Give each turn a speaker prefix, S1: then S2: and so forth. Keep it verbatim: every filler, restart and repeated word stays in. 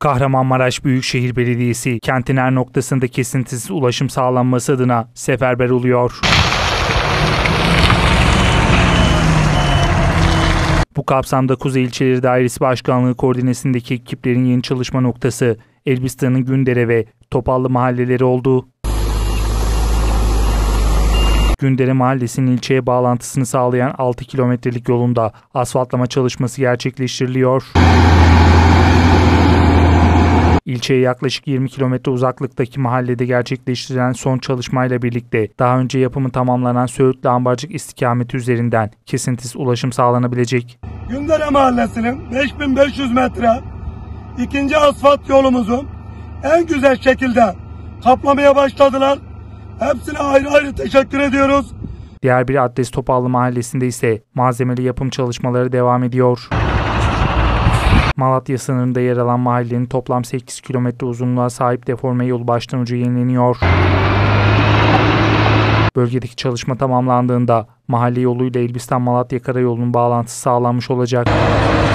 S1: Kahramanmaraş Büyükşehir Belediyesi kentin her noktasında kesintisiz ulaşım sağlanması adına seferber oluyor. Bu kapsamda Kuzey İlçeleri Dairesi Başkanlığı koordinesindeki ekiplerin yeni çalışma noktası Elbistan'ın Gündere ve Topallı mahalleleri oldu. Gündere Mahallesi'nin ilçeye bağlantısını sağlayan altı kilometrelik yolunda asfaltlama çalışması gerçekleştiriliyor. İlçeye yaklaşık yirmi kilometre uzaklıktaki mahallede gerçekleştirilen son çalışmayla birlikte daha önce yapımı tamamlanan Söğütlü Ambarcık istikameti üzerinden kesintisiz ulaşım sağlanabilecek.
S2: Gündere Mahallesi'nin beş bin beş yüz metre ikinci asfalt yolumuzu en güzel şekilde kaplamaya başladılar. Hepsine ayrı ayrı teşekkür ediyoruz.
S1: Diğer bir adres Topallı Mahallesi'nde ise malzemeli yapım çalışmaları devam ediyor. Malatya sınırında yer alan mahallenin toplam sekiz kilometre uzunluğa sahip deforme yolu baştan uca yenileniyor. Bölgedeki çalışma tamamlandığında mahalle yoluyla Elbistan-Malatya karayolunun bağlantısı sağlanmış olacak.